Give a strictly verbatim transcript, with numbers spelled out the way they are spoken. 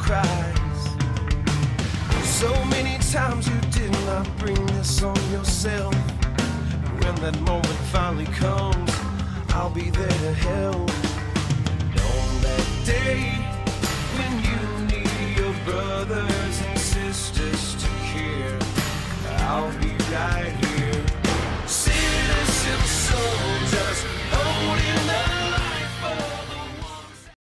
cries. So many times you did not bring this on yourself. When that moment finally comes, I'll be there to help. And on that day when you need your brothers and sisters to care, I'll be right here.